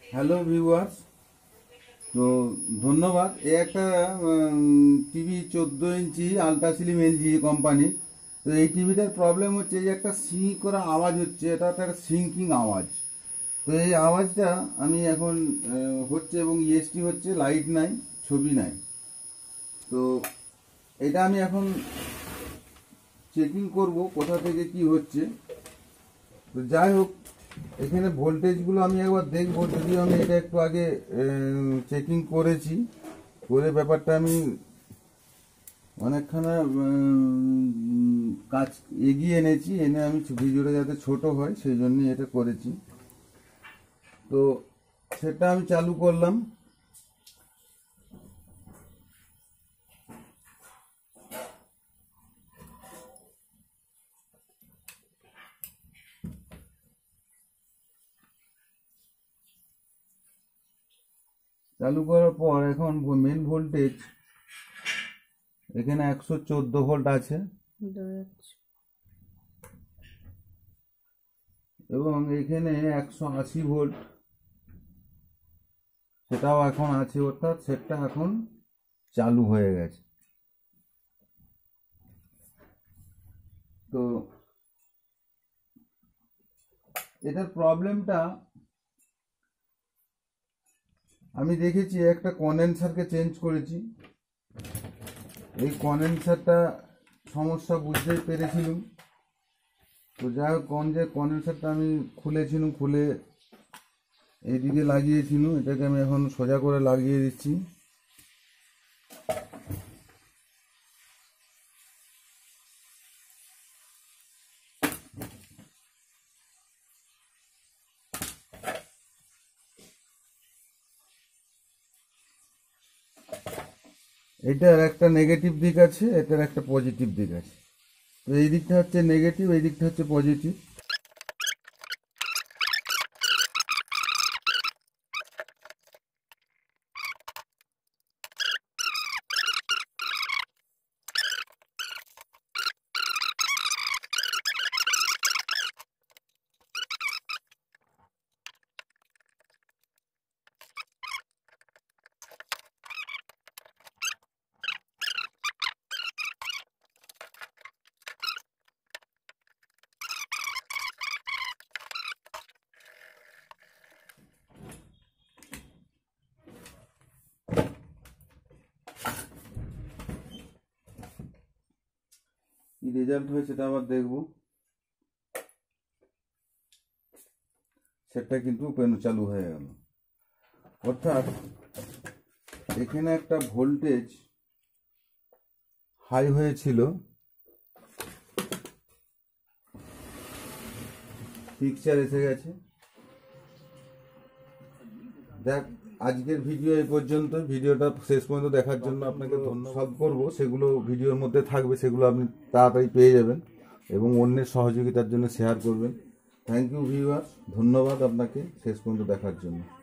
Hello viewers, তো ধন্যবাদ। এই একটা TV 14 inch ultra slim LG company. তো এই টিভিটার প্রবলেম হচ্ছে যে একটা সিঁ করা আওয়াজ হচ্ছে, এটা একটা সিঙ্কিং আওয়াজ। তো এই আওয়াজটা আমি এখন হচ্ছে এবং ইএসটি হচ্ছে, লাইট নাই, ছবি নাই। তো এটা আমি এখন চেকিং করব কোথা থেকে কি হচ্ছে। তো যাই হোক, এখানে ভোল্টেজগুলো আমি একবার দেখবো, যদিও আমি এটা একটু আগে চেকিং করেছি, করে ব্যাপারটা আমি অনেকখানা কাজ এগিয়ে এনেছি, এনে আমি ভিডিওটা যাতে ছোট হয় সেই জন্যই এটা করেছি। তো সেটা আমি চালু করলাম। চালু করার পর এখন মেন ভোল্টেজ এখানে 114 ভোল্ট আছে এবং এখানে 180 ভোল্ট সেটাও এখন আছে, অর্থাৎ সেটটা এখন চালু হয়ে গেছে। তো এটার প্রবলেমটা আমি দেখেছি, একটা কন্ডেন্সারকে চেঞ্জ করেছি। এই কন্ডেন্সারটা সমস্যা বুঝতেই পেরেছিলাম। তো যাই হোক, কন্ডেন্সারটা আমি খুলেছিলাম, খুলে এইদিকে লাগিয়েছিলাম। এটাকে আমি এখন সোজা করে লাগিয়ে দিচ্ছি। এটার একটা নেগেটিভ দিক আছে, এটার একটা পজিটিভ দিক আছে। তো এই দিকটা হচ্ছে নেগেটিভ, এই দিকটা হচ্ছে পজিটিভ। কি রেজাল্ট হয় সেটা আবার দেখব। সেটা কিন্তু চালু হয়ে গেল, অর্থাৎ এখানে একটা ভোল্টেজ হাই হয়েছিল, পিকচার এসে গেছে। দেখ, আজকের ভিডিও এই পর্যন্ত। ভিডিওটা শেষ পর্যন্ত দেখার জন্য আপনাকে ধন্যবাদ। করব সেগুলো ভিডিওর মধ্যে থাকবে, সেগুলো আপনি তাড়াতাড়ি পেয়ে যাবেন এবং অন্যের সহযোগিতার জন্য শেয়ার করবেন। থ্যাংক ইউ ভিউয়ার্স, ধন্যবাদ আপনাকে শেষ পর্যন্ত দেখার জন্য।